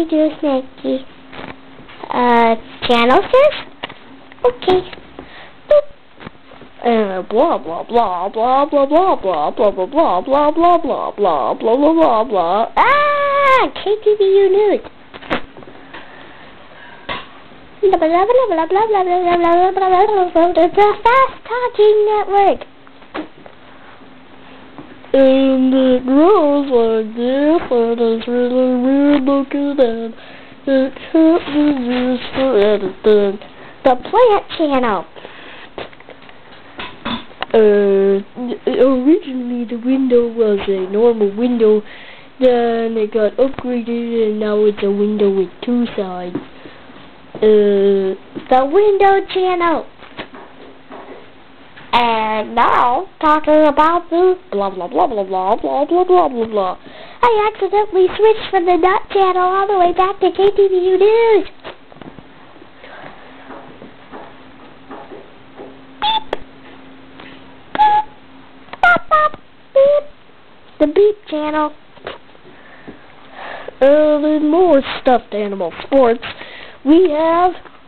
we do, Snakey? Channel search? Okay. Boop. Blah blah blah blah blah blah blah blah blah blah blah blah blah blah blah blah blah blah. Ah, KTVU News. Blah blah blah blah blah blah blah blah blah blah blah. The fast talking network. And it grows like this, and it's really weird looking, and it can't be used for anything. The Plant Channel. Originally the window was a normal window, then it got upgraded, and now it's a window with two sides. The Window Channel. And now, talking about the blah blah blah blah blah blah blah blah blah blah. I accidentally switched from the Nut Channel all the way back to KTVU News. Beep. Beep. Bop, bop. Beep. The Beep Channel. And more stuffed animal sports. We have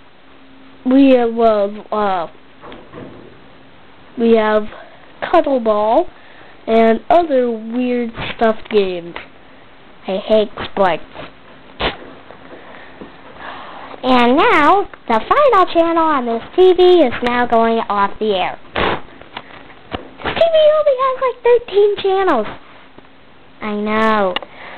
Cuddleball and other weird stuffed games. I hate sports. And now, the final channel on this TV is now going off the air. This TV only has like 13 channels. I know.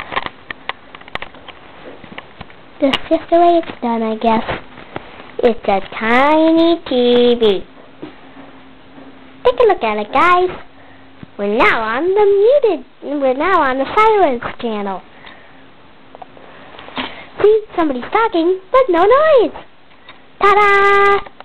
That's just the way it's done, I guess. It's a tiny TV. Take a look at it, guys. We're now on the silence channel. See, somebody's talking, but no noise. Ta-da!